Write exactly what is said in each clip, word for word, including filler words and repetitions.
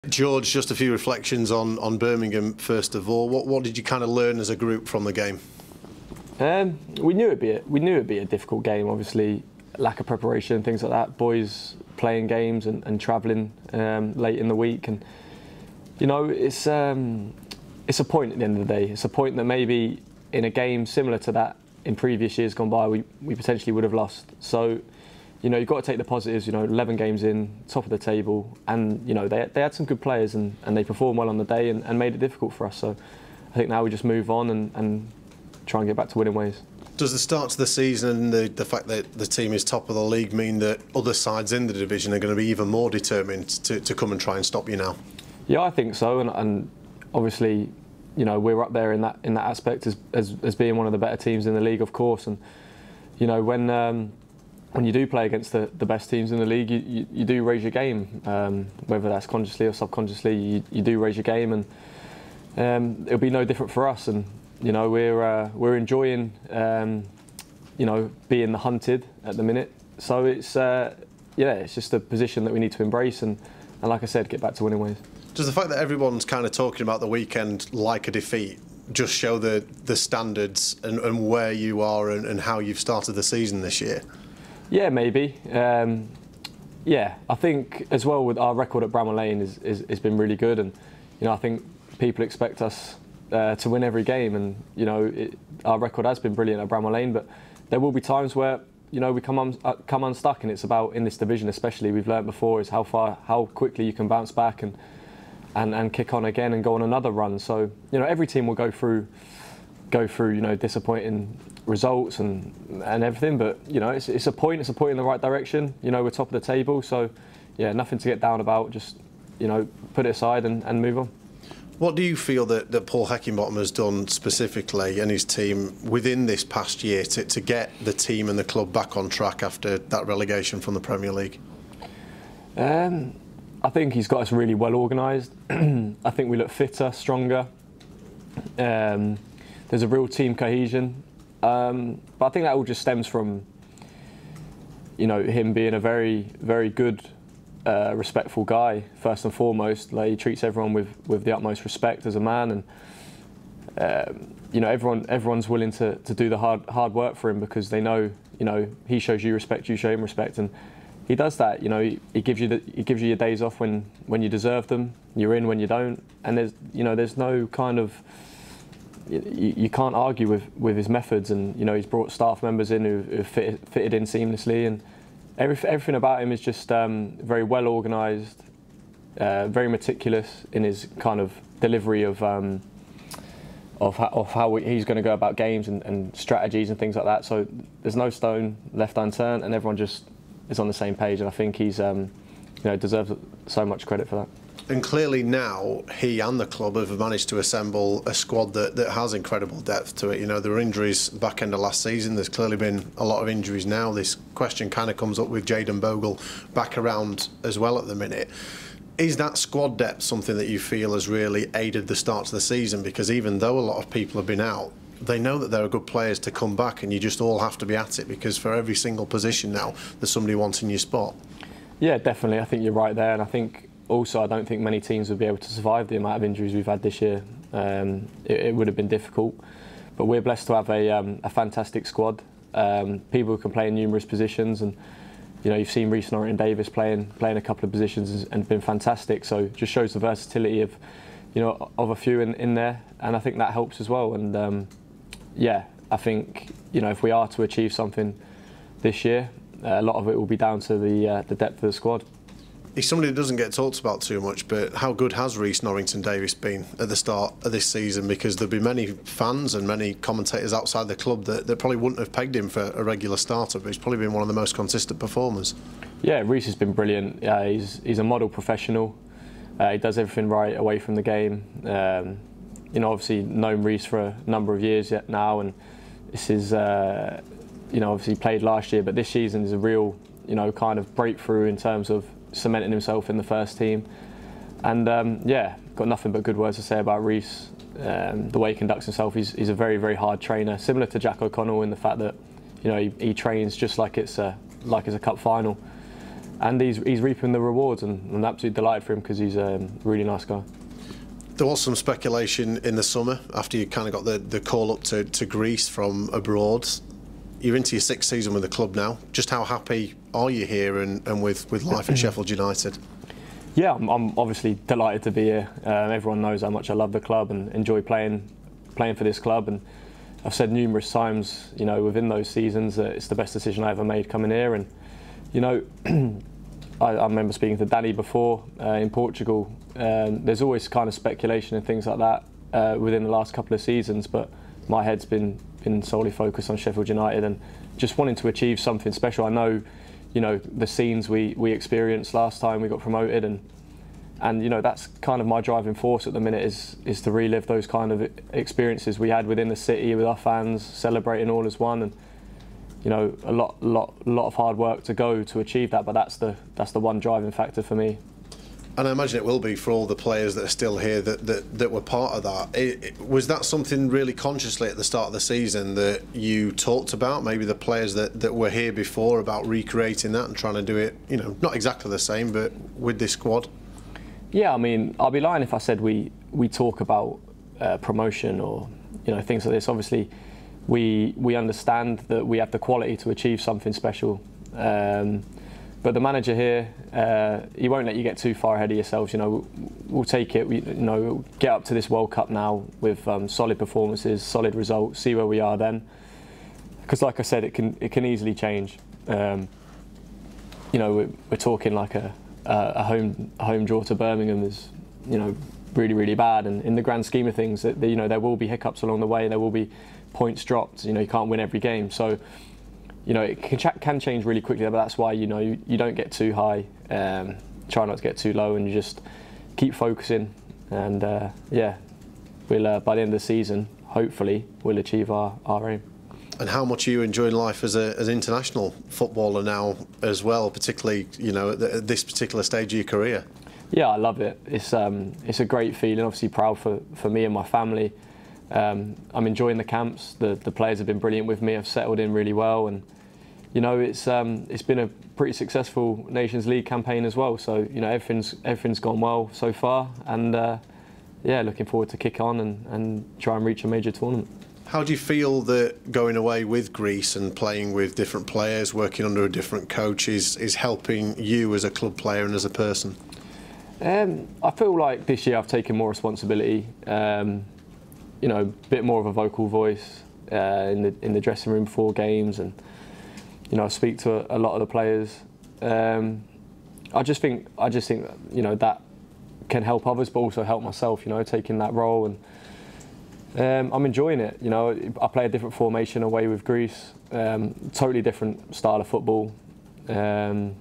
George, just a few reflections on, on Birmingham first of all. What what did you kind of learn as a group from the game? Um, we knew it'd be a, we knew it'd be a difficult game. Obviously, lack of preparation, things like that. Boys playing games and, and travelling um, late in the week, and you know it's um, it's a point at the end of the day. It's a point that maybe in a game similar to that in previous years gone by, we we potentially would have lost. So, you know, you've got to take the positives. You know, eleven games in, top of the table, and you know they they had some good players and, and they performed well on the day and, and made it difficult for us. So, I think now we just move on and, and try and get back to winning ways. Does the start to the season and the, the fact that the team is top of the league mean that other sides in the division are going to be even more determined to, to come and try and stop you now? Yeah, I think so, and, and obviously, you know, we're up there in that in that aspect as, as as being one of the better teams in the league, of course. And you know, when um, when you do play against the, the best teams in the league, you, you, you do raise your game, um, whether that's consciously or subconsciously. You, you do raise your game, and um, it'll be no different for us. And you know, we're uh, we're enjoying, um, you know, being the hunted at the minute. So it's uh, yeah, it's just a position that we need to embrace, and, and like I said, get back to winning ways. Does the fact that everyone's kind of talking about the weekend like a defeat just show the the standards and, and where you are and, and how you've started the season this year? Yeah, maybe. Um, yeah, I think as well with our record at Bramall Lane is, is has been really good, and you know I think people expect us uh, to win every game, and you know it, our record has been brilliant at Bramall Lane, but there will be times where you know we come un, uh, come unstuck, and it's about in this division especially we've learnt before is how far how quickly you can bounce back and and and kick on again and go on another run. So you know every team will go through go through you know disappointing results and and everything, but you know it's it's a point it's a point in the right direction. You know we're top of the table, so yeah, nothing to get down about. Just you know put it aside and, and move on. What do you feel that, that Paul Heckingbottom has done specifically and his team within this past year to, to get the team and the club back on track after that relegation from the Premier League? Um, I think he's got us really well organised. I think we look fitter, stronger. Um, there's a real team cohesion. Um, but I think that all just stems from, you know, him being a very, very good, uh, respectful guy, first and foremost. Like, he treats everyone with, with the utmost respect as a man, and um, you know, everyone everyone's willing to, to do the hard hard work for him because they know, you know, he shows you respect, you show him respect, and he does that. You know, he, he gives you the, he gives you your days off when when you deserve them. You're in when you don't, and there's you know there's no kind of You, you can't argue with, with his methods, and you know he's brought staff members in who have fitted, fitted in seamlessly, and every, everything about him is just um, very well organised, uh, very meticulous in his kind of delivery of um, of, how, of how he's going to go about games and, and strategies and things like that. So there's no stone left unturned, and everyone just is on the same page. And I think he's um, you know deserves so much credit for that. And clearly now he and the club have managed to assemble a squad that, that has incredible depth to it. You know, there were injuries back end of last season. There's clearly been a lot of injuries now. This question kind of comes up with Jayden Bogle back around as well at the minute. Is that squad depth something that you feel has really aided the start to the season? Because even though a lot of people have been out, they know that there are good players to come back, and you just all have to be at it because for every single position now, there's somebody wanting your spot. Yeah, definitely. I think you're right there, and I think also, I don't think many teams would be able to survive the amount of injuries we've had this year. Um, it, it would have been difficult, but we're blessed to have a, um, a fantastic squad. Um, people who can play in numerous positions, and you know you've seen Reece Norrington-Davies playing playing a couple of positions and been fantastic. So it just shows the versatility of you know of a few in, in there, and I think that helps as well. And um, yeah, I think you know if we are to achieve something this year, uh, a lot of it will be down to the uh, the depth of the squad. He's somebody that doesn't get talked about too much, but how good has Reece Norrington-Davies been at the start of this season? Because there'll be many fans and many commentators outside the club that, that probably wouldn't have pegged him for a regular starter, but he's probably been one of the most consistent performers. Yeah, Reece has been brilliant. Uh, he's he's a model professional. Uh, he does everything right away from the game. Um, you know, obviously known Reece for a number of years yet now, and this is uh, you know obviously played last year, but this season is a real you know kind of breakthrough in terms of cementing himself in the first team, and um, yeah, got nothing but good words to say about Reece. Um, the way he conducts himself, he's, he's a very, very hard trainer, similar to Jack O'Connell in the fact that you know he, he trains just like it's a like it's a cup final, and he's he's reaping the rewards, and I'm absolutely delighted for him because he's um, a really nice guy. There was some speculation in the summer after you kind of got the, the call up to, to Greece from abroad. You're into your sixth season with the club now. Just how happy are you here and, and with, with life at Sheffield United? Yeah, I'm, I'm obviously delighted to be here. Um, everyone knows how much I love the club and enjoy playing playing for this club. And I've said numerous times, you know, within those seasons that it's the best decision I ever made coming here. And you know, I, I remember speaking to Danny before uh, in Portugal. Um, there's always kind of speculation and things like that uh, within the last couple of seasons, but my head's been been solely focused on Sheffield United and just wanting to achieve something special. I know, you know, the scenes we, we experienced last time we got promoted, and and you know that's kind of my driving force at the minute is is to relive those kind of experiences we had within the city with our fans, celebrating all as one, and you know a lot lot lot of hard work to go to achieve that, but that's the that's the one driving factor for me. And I imagine it will be for all the players that are still here that, that, that were part of that. It, it, was that something really consciously at the start of the season that you talked about, maybe the players that, that were here before, about recreating that and trying to do it, you know, not exactly the same, but with this squad? Yeah, I mean, I'll be lying if I said we, we talk about uh, promotion or, you know, things like this. Obviously, we, we understand that we have the quality to achieve something special. Um, But the manager here, uh, he won't let you get too far ahead of yourselves. You know, we'll, we'll take it. We, you know, we'll get up to this World Cup now with um, solid performances, solid results. See where we are then, because like I said, it can it can easily change. Um, you know, we're, we're talking like a, a home a home draw to Birmingham is, you know, really really bad. And in the grand scheme of things, that you know there will be hiccups along the way. There will be points dropped. You know, you can't win every game. So. You know, it can, can change really quickly, but that's why, you know, you, you don't get too high, um, try not to get too low, and you just keep focusing. And, uh, yeah, we'll uh, by the end of the season, hopefully, we'll achieve our, our aim. And how much are you enjoying life as a, as an international footballer now as well, particularly, you know, at, at this particular stage of your career? Yeah, I love it. It's, um, it's a great feeling, obviously proud for, for me and my family. Um, I'm enjoying the camps. The, the players have been brilliant with me. I've settled in really well, and you know it's um, it's been a pretty successful Nations League campaign as well. So you know everything's everything's gone well so far, and uh, yeah, looking forward to kick on and, and try and reach a major tournament. How do you feel that going away with Greece and playing with different players, working under a different coach, is is helping you as a club player and as a person? Um, I feel like this year I've taken more responsibility. Um, you know, a bit more of a vocal voice uh, in the in the dressing room before games, and you know, I speak to a, a lot of the players. Um, I just think I just think you know that can help others, but also help myself. You know, taking that role, and um, I'm enjoying it. You know, I play a different formation away with Greece, um, totally different style of football. Um,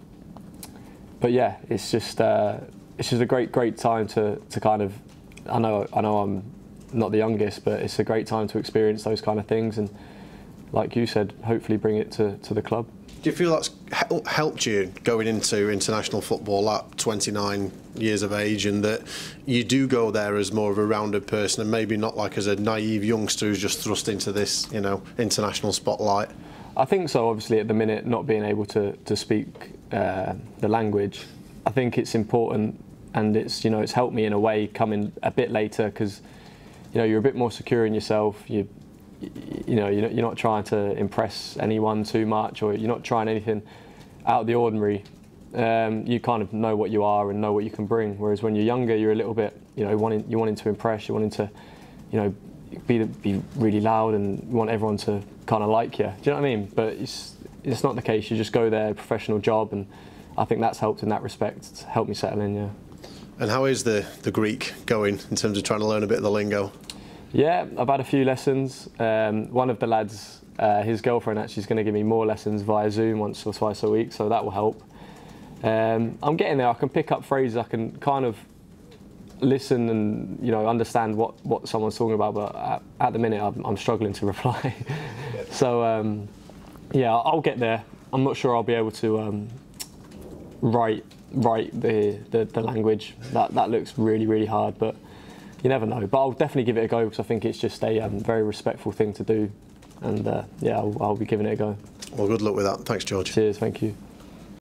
but yeah, it's just uh, it's just a great great time to to kind of I know I know I'm not the youngest, but it's a great time to experience those kind of things, and like you said, hopefully bring it to, to the club. Do you feel that's helped you going into international football at twenty-nine years of age, and that you do go there as more of a rounded person and maybe not like as a naive youngster who's just thrust into this, you know, international spotlight? I think so. Obviously, at the minute, not being able to to speak uh, the language, I think it's important, and it's you know it's helped me in a way coming a bit later because. You know, you're a bit more secure in yourself. You, you know, you're not trying to impress anyone too much, or you're not trying anything out of the ordinary. Um, you kind of know what you are and know what you can bring. Whereas when you're younger, you're a little bit, you know, wanting you're wanting to impress. You're wanting to, you know, be be really loud and you want everyone to kind of like you. Do you know what I mean? But it's it's not the case. You just go there, professional job, and I think that's helped in that respect. It's helped me settle in. Yeah. And how is the, the Greek going in terms of trying to learn a bit of the lingo? Yeah, I've had a few lessons. Um, one of the lads, uh, his girlfriend actually is going to give me more lessons via Zoom once or twice a week, so that will help. Um, I'm getting there. I can pick up phrases. I can kind of listen and you know understand what, what someone's talking about, but at, at the minute I'm, I'm struggling to reply. so um, yeah, I'll get there. I'm not sure I'll be able to um, write. write the, the, the language. That that looks really, really hard, but you never know. But I'll definitely give it a go because I think it's just a um, very respectful thing to do. And uh, yeah, I'll, I'll be giving it a go. Well, good luck with that. Thanks, George. Cheers, thank you.